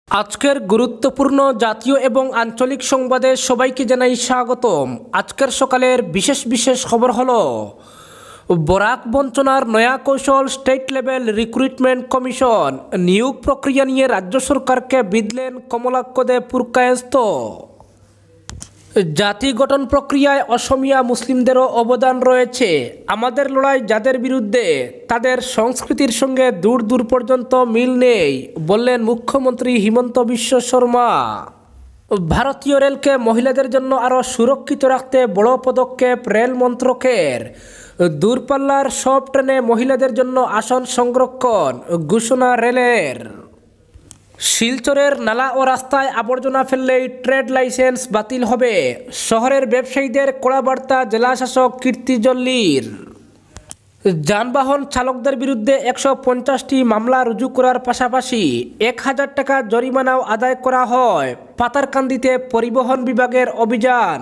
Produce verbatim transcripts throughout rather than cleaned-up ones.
আজকের গুরুত্বপূর্ণ জাতীয় এবং আঞ্চলিক সংবাদে সবাইকে জানাই স্বাগতম। আজকের সকালের বিশেষ বিশেষ খবর হলো বরাক বঞ্চনার নয়া কৌশল, স্টেট লেভেল রিক্রুটমেন্ট কমিশন নিয়োগ প্রক্রিয়া নিয়ে রাজ্য সরকারকে বিঁধলেন কমলাক্ষ দে পুরকায়স্থ। জাতি গঠন প্রক্রিয়ায় অসমিয়া মুসলিমদেরও অবদান রয়েছে। আমাদের লড়াই যাদের বিরুদ্ধে, তাদের সংস্কৃতির সঙ্গে দূর দূর পর্যন্ত মিল নেই বললেন মুখ্যমন্ত্রী হিমন্ত বিশ্ব শর্মা। ভারতীয় রেলকে মহিলাদের জন্য আরও সুরক্ষিত রাখতে বড় পদক্ষেপ রেল মন্ত্রকের। দূরপাল্লার সব ট্রেনে মহিলাদের জন্য আসন সংরক্ষণ ঘোষণা রেলের। শিলচরের নালা ও রাস্তায় আবর্জনা ফেললেই ট্রেড লাইসেন্স বাতিল হবে, শহরের ব্যবসায়ীদের কড়া বার্তা জেলাশাসক কীর্তি জল্লির। যানবাহন চালকদের বিরুদ্ধে একশো পঞ্চাশটি মামলা রুজু করার পাশাপাশি এক হাজার টাকা জরিমানাও আদায় করা হয়। পাতারকান্দিতে পরিবহন বিভাগের অভিযান।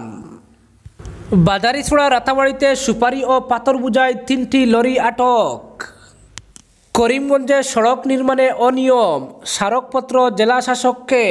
বাজারিছড়া রাতাবাড়িতে সুপারি ও পাথর বোঝাই তিনটি লরি আটক। করিমগঞ্জে সড়ক নির্মাণে অনিয়ম, স্মারকপত্র জেলা শাসককে।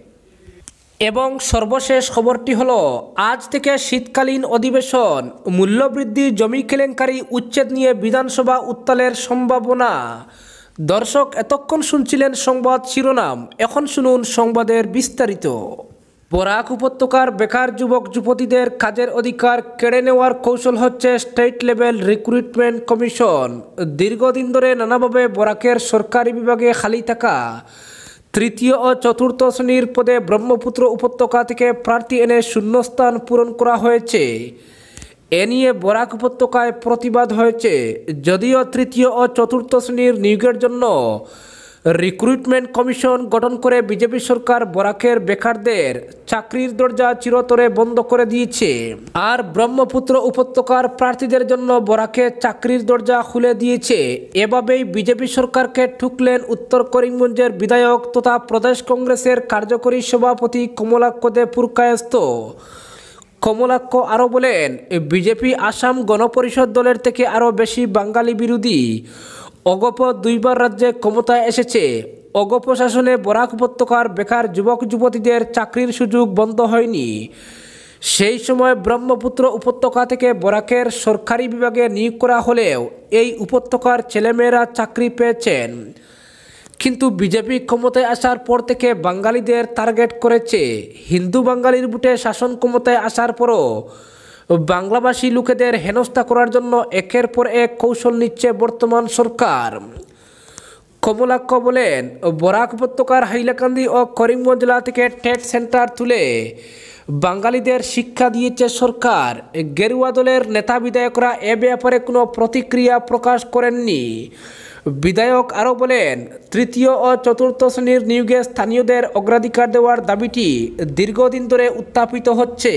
এবং সর্বশেষ খবরটি হলো আজ থেকে শীতকালীন অধিবেশন, মূল্যবৃদ্ধি, জমি কেলেঙ্কারি, উচ্ছেদ নিয়ে বিধানসভা উত্তালের সম্ভাবনা। দর্শক, এতক্ষণ শুনছিলেন সংবাদ শিরোনাম, এখন শুনুন সংবাদের বিস্তারিত। বরাক উপত্যকার বেকার যুবক যুবতীদের কাজের অধিকার কেড়ে নেওয়ার কৌশল হচ্ছে স্টেট লেভেল রিক্রুটমেন্ট কমিশন। দীর্ঘদিন ধরে নানাভাবে বরাকের সরকারি বিভাগে খালি থাকা তৃতীয় ও চতুর্থ শ্রেণীর পদে ব্রহ্মপুত্র উপত্যকা থেকে প্রার্থী এনে শূন্যস্থান পূরণ করা হয়েছে। এ নিয়ে বরাক উপত্যকায় প্রতিবাদ হয়েছে। যদিও তৃতীয় ও চতুর্থ শ্রেণীর নিয়োগের জন্য রিক্রুটমেন্ট কমিশন গঠন করে বিজেপি সরকার বরাকের বেকারদের চাকরির দরজা চিরতরে বন্ধ করে দিয়েছে, আর ব্রহ্মপুত্র উপত্যকার প্রার্থীদের জন্য বরাকে চাকরির দরজা খুলে দিয়েছে। এভাবেই বিজেপি সরকারকে ঠুকলেন উত্তর করিমগঞ্জের বিধায়ক তথা প্রদেশ কংগ্রেসের কার্যকরী সভাপতি কমলাক্ষ দে পুরকায়স্থ। কমলাক্ষ আরও বলেন, বিজেপি আসাম গণপরিষদ দলের থেকে আরও বেশি বাঙালি বিরোধী। অগপ দুইবার রাজ্যে ক্ষমতায় এসেছে। অগপ শাসনে বরাক উপত্যকার বেকার যুবক যুবতীদের চাকরির সুযোগ বন্ধ হয়নি। সেই সময় ব্রহ্মপুত্র উপত্যকা থেকে বরাকের সরকারি বিভাগে নিয়োগ করা হলেও এই উপত্যকার ছেলেমেয়েরা চাকরি পেয়েছেন। কিন্তু বিজেপি ক্ষমতায় আসার পর থেকে বাঙালিদের টার্গেট করেছে। হিন্দু বাঙালির বুটে শাসন ক্ষমতায় আসার পরও বাংলাভাষী লোকেদের হেনস্থা করার জন্য একের পর এক কৌশল নিচ্ছে বর্তমান সরকার। কমলাক্ষ বলেন, বরাক উপত্যকার হাইলাকান্দি ও করিমগঞ্জ জেলা থেকে টেট সেন্টার তুলে বাঙালিদের শিক্ষা দিয়েছে সরকার। গেরুয়া দলের নেতা বিধায়করা এ ব্যাপারে কোনো প্রতিক্রিয়া প্রকাশ করেননি। বিধায়ক আরও বলেন, তৃতীয় ও চতুর্থ শ্রেণীর নিয়োগে স্থানীয়দের অগ্রাধিকার দেওয়ার দাবিটি দীর্ঘদিন ধরে উত্থাপিত হচ্ছে।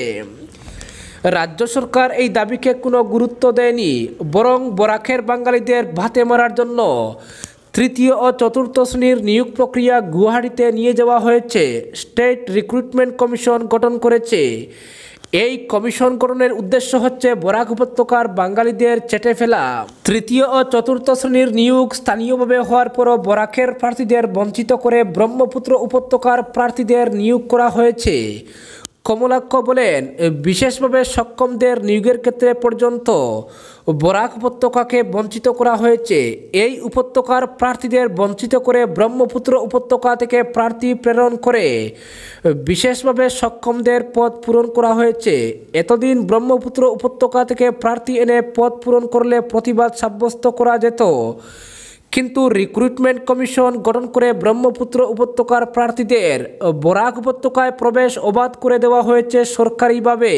রাজ্য সরকার এই দাবিকে কোনো গুরুত্ব দেয়নি, বরং বরাকের বাঙালিদের ভাতে মারার জন্য তৃতীয় ও চতুর্থ শ্রেণীর নিয়োগ প্রক্রিয়া গুয়াহাটিতে নিয়ে যাওয়া হয়েছে। স্টেট রিক্রুটমেন্ট কমিশন গঠন করেছে। এই কমিশন গঠনের উদ্দেশ্য হচ্ছে বরাক উপত্যকার বাঙালিদের চেটে ফেলা। তৃতীয় ও চতুর্থ শ্রেণীর নিয়োগ স্থানীয়ভাবে হওয়ার পরও বরাকের প্রার্থীদের বঞ্চিত করে ব্রহ্মপুত্র উপত্যকার প্রার্থীদের নিয়োগ করা হয়েছে। কমলাক্ষ বলেন, বিশেষভাবে সক্ষমদের নিয়োগের ক্ষেত্রে পর্যন্ত বরাক উপত্যকাকে বঞ্চিত করা হয়েছে। এই উপত্যকার প্রার্থীদের বঞ্চিত করে ব্রহ্মপুত্র উপত্যকা থেকে প্রার্থী প্রেরণ করে বিশেষভাবে সক্ষমদের পদ পূরণ করা হয়েছে। এতদিন ব্রহ্মপুত্র উপত্যকা থেকে প্রার্থী এনে পদ পূরণ করলে প্রতিবাদ সাব্যস্ত করা যেত, কিন্তু রিক্রুটমেন্ট কমিশন গঠন করে ব্রহ্মপুত্র উপত্যকার প্রার্থীদের বরাক উপত্যকায় প্রবেশ অবাধ করে দেওয়া হয়েছে সরকারিভাবে।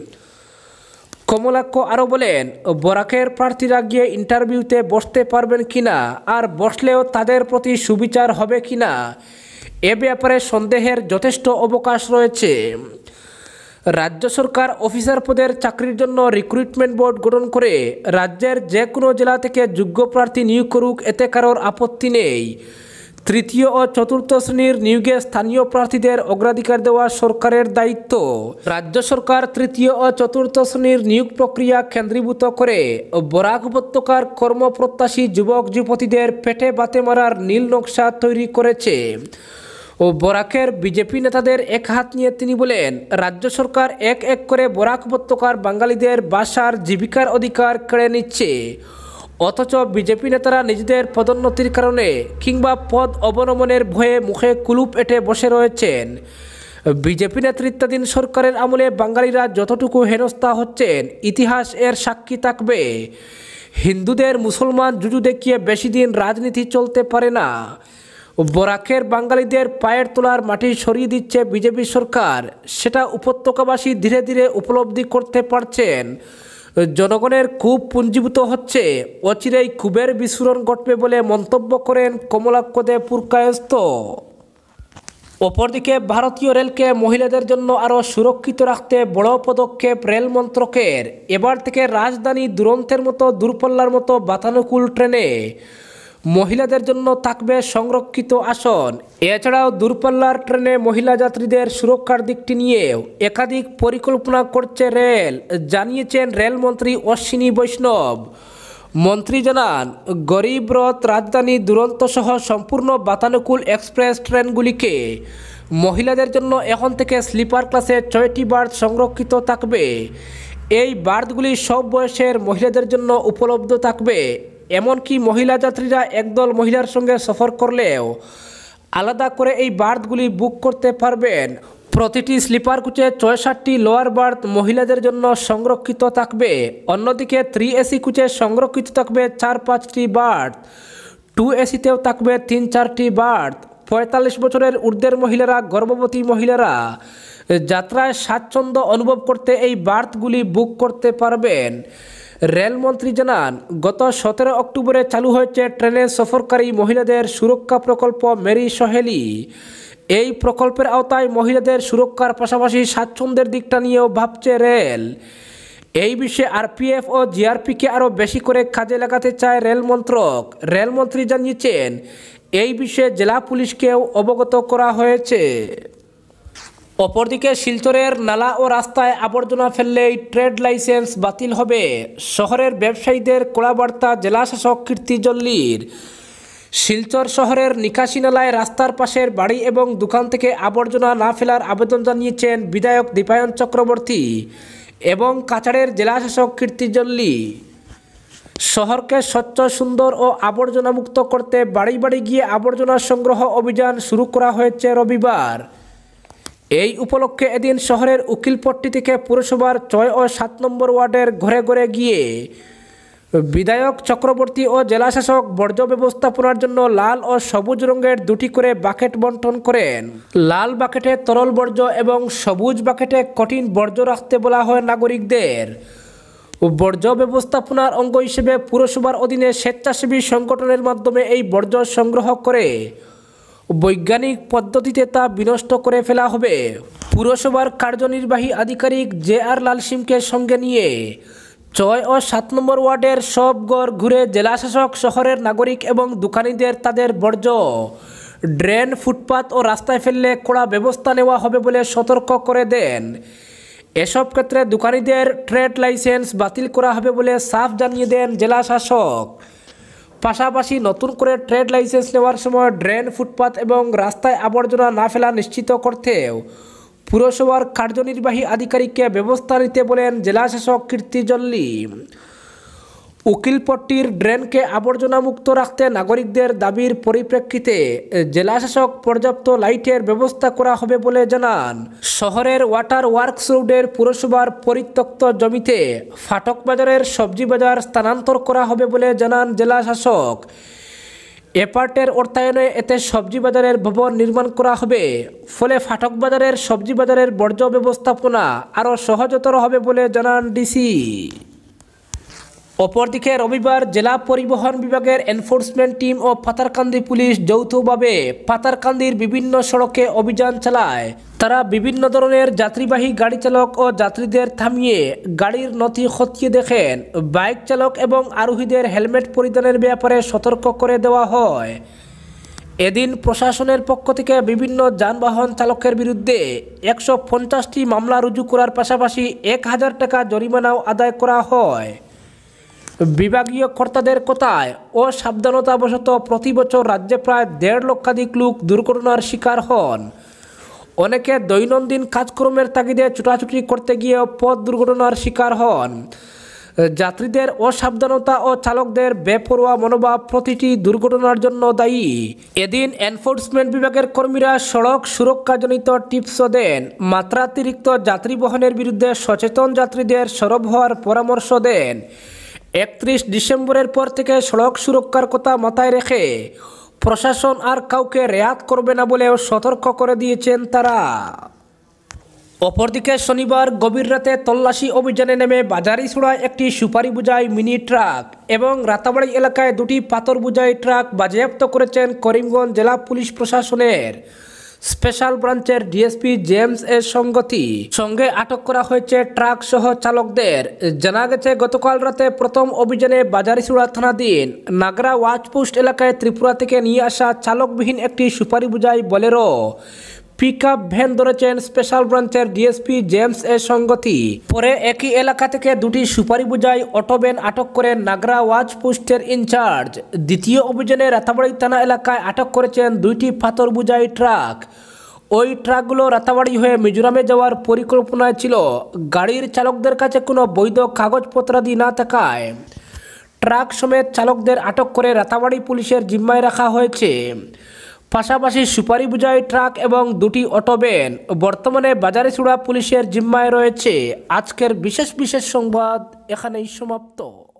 কমলাক্ষ আরও বলেন, বরাকের প্রার্থীরা গিয়ে ইন্টারভিউতে বসতে পারবেন কিনা, আর বসলেও তাদের প্রতি সুবিচার হবে কিনা, এ ব্যাপারে সন্দেহের যথেষ্ট অবকাশ রয়েছে। রাজ্য সরকার অফিসার পদের চাকরির জন্য রিক্রুটমেন্ট বোর্ড গঠন করে রাজ্যের যে কোনো জেলা থেকে যোগ্য প্রার্থী নিয়োগ করুক, এতে কারোর আপত্তি নেই। তৃতীয় ও চতুর্থ শ্রেণীর নিয়োগে স্থানীয় প্রার্থীদের অগ্রাধিকার দেওয়া সরকারের দায়িত্ব। রাজ্য সরকার তৃতীয় ও চতুর্থ শ্রেণীর নিয়োগ প্রক্রিয়া কেন্দ্রীভূত করে বরাক উপত্যকার কর্মপ্রত্যাশী যুবক যুবতীদের পেটে বাতে মারার নীল নকশা তৈরি করেছে। ও বরাকের বিজেপি নেতাদের এক হাত নিয়ে তিনি বলেন, রাজ্য সরকার এক এক করে বরাক উপত্যকার বাঙালিদের বাসার জীবিকার অধিকার কেড়ে নিচ্ছে, অথচ বিজেপি নেতারা নিজেদের পদোন্নতির কারণে কিংবা পদ অবনমনের ভয়ে মুখে কুলুপ এঁটে বসে রয়েছেন। বিজেপি নেতৃত্বাধীন সরকারের আমলে বাঙালিরা যতটুকু হেনস্থা হচ্ছেন ইতিহাস এর সাক্ষী থাকবে। হিন্দুদের মুসলমান জুজু দেখিয়ে বেশি দিন রাজনীতি চলতে পারে না। বরাকের বাঙালিদের পায়ের তোলার মাটি সরিয়ে দিচ্ছে বিজেপি সরকার, সেটা উপত্যকাবাসী ধীরে ধীরে উপলব্ধি করতে পারছেন। জনগণের ক্ষোভ পুঞ্জীভূত হচ্ছে, অচিরেই ক্ষোভের বিস্ফোরণ ঘটবে বলে মন্তব্য করেন কমলাক্ষ দে পুরকায়স্থ। অপরদিকে ভারতীয় রেলকে মহিলাদের জন্য আরও সুরক্ষিত রাখতে বড় পদক্ষেপ রেল মন্ত্রকের। এবার থেকে রাজধানী দুরন্তের মতো দূরপাল্লার মতো বাতানুকূল ট্রেনে মহিলাদের জন্য থাকবে সংরক্ষিত আসন। এছাড়াও দূরপাল্লার ট্রেনে মহিলা যাত্রীদের সুরক্ষার দিকটি নিয়েও একাধিক পরিকল্পনা করছে রেল, জানিয়েছেন রেলমন্ত্রী অশ্বিনী বৈষ্ণব। মন্ত্রী জানান, গরিব রথ, রাজধানী দুরন্ত সহ সম্পূর্ণ বাতানুকূল এক্সপ্রেস ট্রেনগুলিকে মহিলাদের জন্য এখন থেকে স্লিপার ক্লাসে ছয়টি বার্থ সংরক্ষিত থাকবে। এই বার্থগুলি সব বয়সের মহিলাদের জন্য উপলব্ধ থাকবে। এমনকি মহিলা যাত্রীরা একদল মহিলার সঙ্গে সফর করলেও আলাদা করে এই বার্থগুলি বুক করতে পারবেন। প্রতিটি স্লিপার কোচে ছয়ষট্টি লোয়ার বার্থ মহিলাদের জন্য সংরক্ষিত থাকবে। অন্যদিকে থ্রি এসি কোচে সংরক্ষিত থাকবে চার পাঁচটি বার্থ, টু এসিতেও থাকবে তিন চারটি বার্থ। পঁয়তাল্লিশ বছরের ঊর্ধ্বের মহিলারা, গর্ভবতী মহিলারা যাত্রায় স্বাচ্ছন্দ্য অনুভব করতে এই বার্থগুলি বুক করতে পারবেন। রেলমন্ত্রী জানান, গত সতেরো অক্টোবরে চালু হয়েছে ট্রেনে সফরকারী মহিলাদের সুরক্ষা প্রকল্প মেরি সহেলি। এই প্রকল্পের আওতায় মহিলাদের সুরক্ষার পাশাপাশি স্বাচ্ছন্দ্যের দিকটা নিয়েও ভাবছে রেল। এই বিষয়ে আরপিএফ ও জিআরপিকে আরও বেশি করে কাজে লাগাতে চায় রেল মন্ত্রক। রেলমন্ত্রী জানিয়েছেন, এই বিষয়ে জেলা পুলিশকেও অবগত করা হয়েছে। অপরদিকে শিলচরের নালা ও রাস্তায় আবর্জনা ফেললেই ট্রেড লাইসেন্স বাতিল হবে। শহরের ব্যবসায়ীদের কড়া বার্তা জেলা শাসক কীর্তি জল্লির। শিলচর শহরের নিকাশি নালায় রাস্তার পাশের বাড়ি এবং দোকান থেকে আবর্জনা না ফেলার আবেদন জানিয়েছেন বিধায়ক দীপায়ন চক্রবর্তী এবং কাছাড়ের জেলা শাসক কীর্তি জল্লি। শহরকে স্বচ্ছ, সুন্দর ও আবর্জনা মুক্ত করতে বাড়ি বাড়ি গিয়ে আবর্জনা সংগ্রহ অভিযান শুরু করা হয়েছে রবিবার। এই উপলক্ষে এদিন শহরের উকিলপট্টি থেকে পুরসভার ছয় ও সাত নম্বর ওয়ার্ডের ঘরে ঘরে গিয়ে বিধায়ক চক্রবর্তী ও জেলাশাসক বর্জ্য ব্যবস্থাপনার জন্য লাল ও সবুজ রঙের দুটি করে বাকেট বন্টন করেন। লাল বাকেটে তরল বর্জ্য এবং সবুজ বাকেটে কঠিন বর্জ্য রাখতে বলা হয় নাগরিকদের। বর্জ্য ব্যবস্থাপনার অঙ্গ হিসেবে পুরসভার অধীনে স্বেচ্ছাসেবী সংগঠনের মাধ্যমে এই বর্জ্য সংগ্রহ করে বৈজ্ঞানিক পদ্ধতিতে তা বিনষ্ট করে ফেলা হবে। পুরসভার কার্যনির্বাহী আধিকারিক জে আর লালসিমকে সঙ্গে নিয়ে ছয় ও সাত নম্বর ওয়ার্ডের সব ঘর ঘুরে জেলাশাসক শহরের নাগরিক এবং দোকানিদের তাদের বর্জ্য ড্রেন, ফুটপাত ও রাস্তায় ফেললে কড়া ব্যবস্থা নেওয়া হবে বলে সতর্ক করে দেন। এসব ক্ষেত্রে দোকানিদের ট্রেড লাইসেন্স বাতিল করা হবে বলে সাফ জানিয়ে দেন জেলাশাসক। পাশাপাশি নতুন করে ট্রেড লাইসেন্স নেওয়ার সময় ড্রেন, ফুটপাত এবং রাস্তায় আবর্জনা না ফেলা নিশ্চিত করতেও পুরসভার কার্যনির্বাহী আধিকারিককে ব্যবস্থা নিতে বলেন জেলাশাসক কীর্তি জল্লি। উকিলপট্টির ড্রেনকে আবর্জনা মুক্ত রাখতে নাগরিকদের দাবির পরিপ্রেক্ষিতে জেলাশাসক পর্যাপ্ত লাইটের ব্যবস্থা করা হবে বলে জানান। শহরের ওয়াটার ওয়ার্কস রোডের পুরসভার পরিত্যক্ত জমিতে ফাটক বাজারের সবজি বাজার স্থানান্তর করা হবে বলে জানান জেলাশাসক। এপার্টের অর্থায়নে এতে সবজি বাজারের ভবন নির্মাণ করা হবে, ফলে ফাটক বাজারের সবজি বাজারের বর্জ্য ব্যবস্থাপনা আরও সহজতর হবে বলে জানান ডিসি। অপরদিকে রবিবার জেলা পরিবহন বিভাগের এনফোর্সমেন্ট টিম ও পাতারকান্দি পুলিশ যৌথভাবে পাতারকান্দির বিভিন্ন সড়কে অভিযান চালায়। তারা বিভিন্ন ধরনের যাত্রীবাহী গাড়ি চালক ও যাত্রীদের থামিয়ে গাড়ির নথি খতিয়ে দেখেন। বাইক চালক এবং আরোহীদের হেলমেট পরিধানের ব্যাপারে সতর্ক করে দেওয়া হয়। এদিন প্রশাসনের পক্ষ থেকে বিভিন্ন যানবাহন চালকের বিরুদ্ধে একশো পঞ্চাশটি মামলা রুজু করার পাশাপাশি এক হাজার টাকা জরিমানাও আদায় করা হয়। বিভাগীয় কর্তাদের কথায় অসাবধানতাবশত প্রতি বছর রাজ্যে প্রায় দেড় লক্ষাধিক লোক দুর্ঘটনার শিকার হন। অনেকে দৈনন্দিন কাজকর্মের তাগিদে ছুটাছুটি করতে গিয়ে পথ দুর্ঘটনার শিকার হন। যাত্রীদের অসাবধানতা ও চালকদের বেপরোয়া মনোভাব প্রতিটি দুর্ঘটনার জন্য দায়ী। এদিন এনফোর্সমেন্ট বিভাগের কর্মীরা সড়ক সুরক্ষাজনিত টিপসও দেন, মাত্রাতিরিক্ত যাত্রী বহনের বিরুদ্ধে সচেতন যাত্রীদের সরব হওয়ার পরামর্শ দেন। একত্রিশ ডিসেম্বরের পর থেকে সড়ক সুরক্ষার কথা মাথায় রেখে প্রশাসন আর কাউকে রেয়াত করবে না বলেও সতর্ক করে দিয়েছেন তারা। অপরদিকে শনিবার গভীর রাতে তল্লাশি অভিযানে নেমে বাজারিছড়ায় একটি সুপারি বোঝাই মিনি ট্রাক এবং রাতাবাড়ি এলাকায় দুটি পাথর বোঝাই ট্রাক বাজেয়াপ্ত করেছেন করিমগঞ্জ জেলা পুলিশ প্রশাসনের স্পেশাল ব্রাঞ্চের ডিএসপি জেমস এর সঙ্গতি। সঙ্গে আটক করা হয়েছে ট্রাক সহ চালকদের। জানা গেছে গতকাল রাতে প্রথম অভিযানে বাজারিছড়া থানাধীন নাগরা ওয়াচপোস্ট এলাকায় ত্রিপুরা থেকে নিয়ে আসা চালকবিহীন একটি সুপারি বোঝাই বোলেরো পিকআপ ভ্যান ধরেছেন স্পেশাল ব্রাঞ্চের ডিএসপি জেমস এর সঙ্গতি। পরে একই এলাকা থেকে দুটি সুপারি বোঝাই অটো ভ্যান আটক করে নাগরা ওয়াচ পোস্টের ইনচার্জ। দ্বিতীয় অভিযানে রাতাবাড়ি থানা এলাকায় আটক করেছেন দুইটি পাথর বোঝাই ট্রাক। ওই ট্রাকগুলো রাতাবাড়ি হয়ে মিজোরামে যাওয়ার পরিকল্পনায় ছিল। গাড়ির চালকদের কাছে কোনো বৈধ কাগজপত্রাদি না থাকায় ট্রাক সমেত চালকদের আটক করে রাতাবাড়ি পুলিশের জিম্মায় রাখা হয়েছে। পাশাপাশি সুপারি বোঝাই ট্রাক এবং দুটি অটো ভ্যান বর্তমানে বাজারিছড়া পুলিশের জিম্মায় রয়েছে। আজকের বিশেষ বিশেষ সংবাদ এখানেই সমাপ্ত।